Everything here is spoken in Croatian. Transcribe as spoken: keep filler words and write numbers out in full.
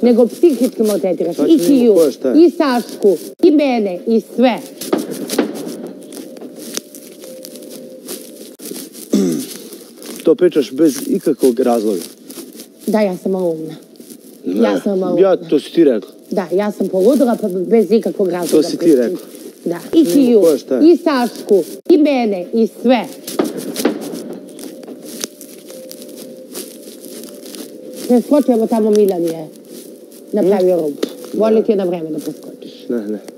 nego psihički maltretiraš i Kiju, i Sašku, i mene, i sve. To pričaš bez ikakvog razloga. Da, ja sam malo umna. Ja sam malo Ja, to si ti rekla. Da, ja sam poludila pa bez ikakvog razloga. To si ti rekla. Da, i Kiju, i Sašku, i mene, i sve. Preskočujemo tamo, Milan je napravio rubu. Volim ti je na vreme da preskočiš. Ne, ne.